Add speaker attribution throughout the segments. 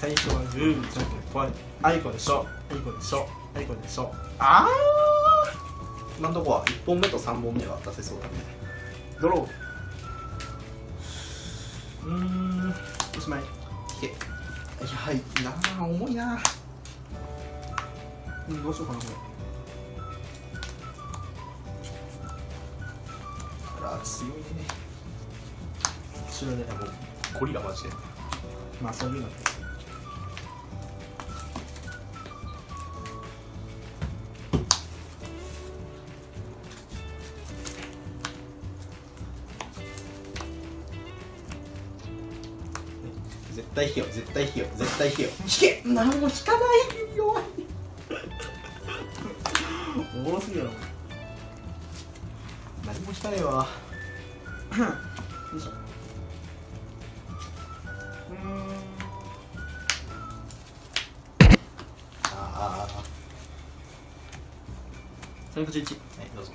Speaker 1: 最初はグーじゃんけんぽい。あいこでしょ、あいこでしょ、あいこでしょ。ああ、
Speaker 2: 今のとこは1本目と3本目は出せそうだね。
Speaker 1: ドロー。おしまい。
Speaker 2: いけ。いや、いいなあ、重いな。
Speaker 1: どうしようかなこれ。
Speaker 2: あら強いね。
Speaker 1: 後ろで。
Speaker 2: いやもうゴリラマジで。
Speaker 1: まあそういうのって。
Speaker 2: 絶対引けよ、絶対引けよ、絶対引けよ。引け。何も引かない。弱い。
Speaker 1: おもろすぎやろ。
Speaker 2: 何も引かねえわ。
Speaker 1: よいしょ。
Speaker 2: ああ。
Speaker 1: 381。
Speaker 2: はい、どうぞ。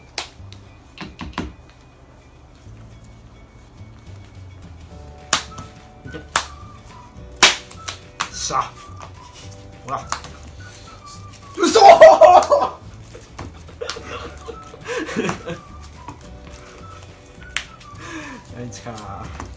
Speaker 1: いけ。しゃ。ほら。
Speaker 2: 嘘。
Speaker 1: 第一かな。